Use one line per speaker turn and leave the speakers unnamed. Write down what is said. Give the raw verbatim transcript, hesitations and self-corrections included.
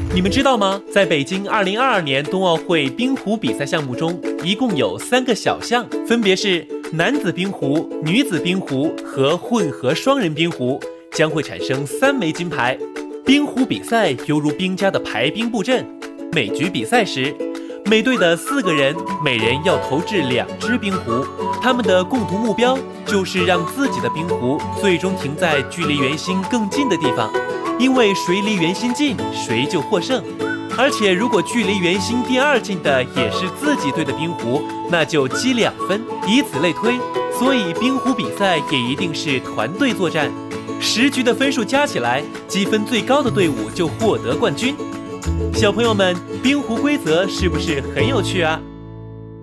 你们知道吗？在北京二零二二年冬奥会冰壶比赛项目中，一共有三个小项，分别是男子冰壶、女子冰壶和混合双人冰壶，将会产生三枚金牌。冰壶比赛犹如兵家的排兵布阵，每局比赛时，每队的四个人，每人要投掷两只冰壶，他们的共同目标就是让自己的冰壶最终停在距离圆心更近的地方，因为谁离圆心近，谁就获胜。而且如果距离圆心第二近的也是自己队的冰壶，那就积两分，以此类推。所以冰壶比赛也一定是团队作战，十局的分数加起来，积分最高的队伍就获得冠军。小朋友们，冰壶规则是不是很有趣啊？